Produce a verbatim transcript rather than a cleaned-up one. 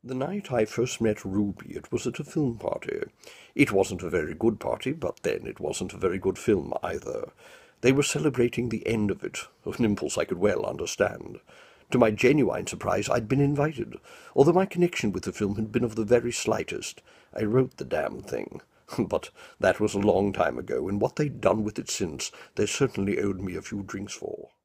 The night I first met Ruby, it was at a film party. It wasn't a very good party, but then it wasn't a very good film either. They were celebrating the end of it, an impulse I could well understand. To my genuine surprise, I'd been invited, although my connection with the film had been of the very slightest. I wrote the damn thing. But that was a long time ago, and what they'd done with it since, they certainly owed me a few drinks for.